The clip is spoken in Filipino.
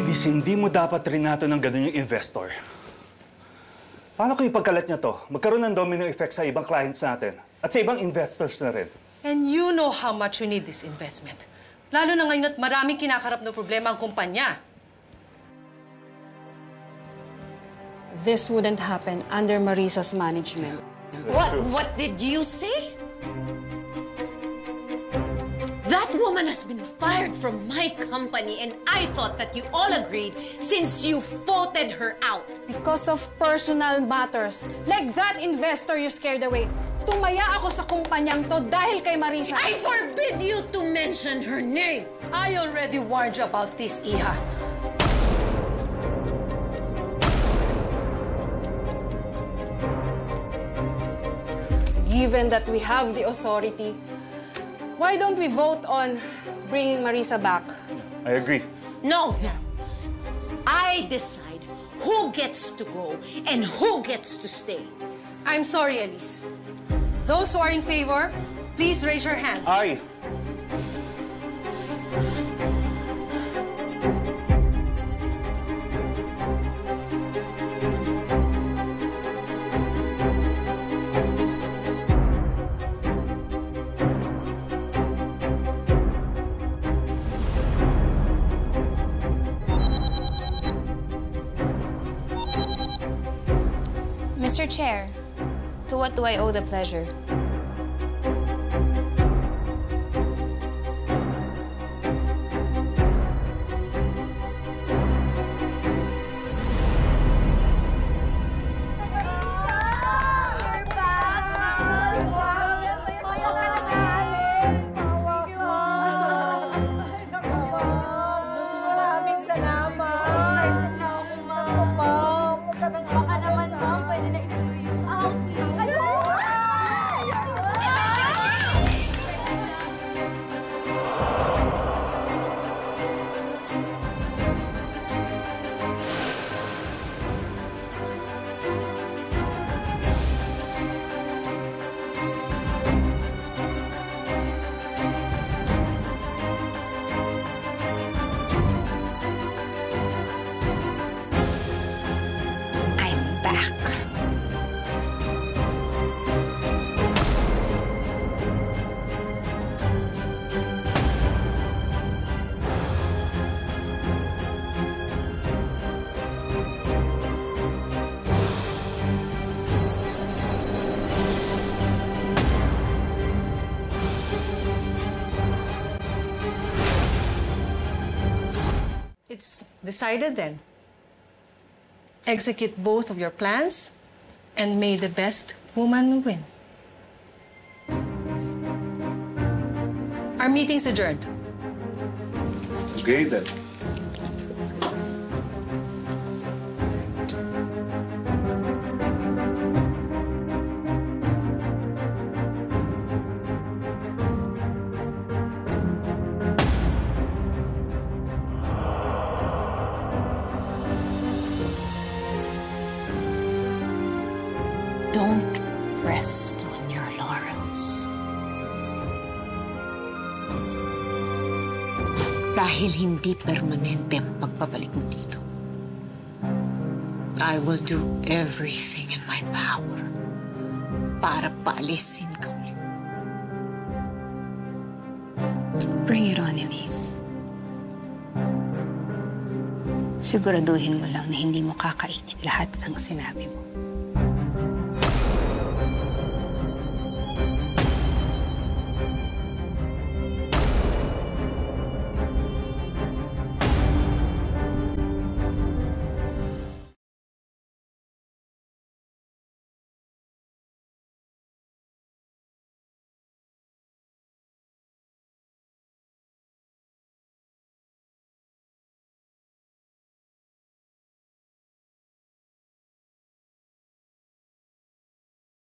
Elise, hindi mo dapat rinato ng ganun yung investor. Paano kung ipagkalat niya to? Magkaroon ng domino effect sa ibang clients natin at sa ibang investors na rin. And you know how much we need this investment. Lalo na ngayon at maraming kinakarap na problema ang kumpanya. This wouldn't happen under Marisa's management. What did you say? That woman has been fired from my company, and I thought that you all agreed since you voted her out. Because of personal matters, like that investor you scared away. Tumaya ako sa kumpanyang to dahil kay Marisa. I forbid you to mention her name. I already warned you about this, Iha. Given that we have the authority, why don't we vote on bringing Marisa back? I agree. No. I decide who gets to go and who gets to stay. I'm sorry, Elise. Those who are in favor, please raise your hands. Aye. Mr. Chair, to what do I owe the pleasure? It's decided then. Execute both of your plans, and may the best woman win. Our meeting's adjourned. Okay, then. Don't rest on your laurels. Dahil hindi permanente ang pagbabalik mo dito. I will do everything in my power para paalisin ka ulit. Bring it on, Elise. Siguraduhin mo lang na hindi mo kakainin lahat ng sinabi mo.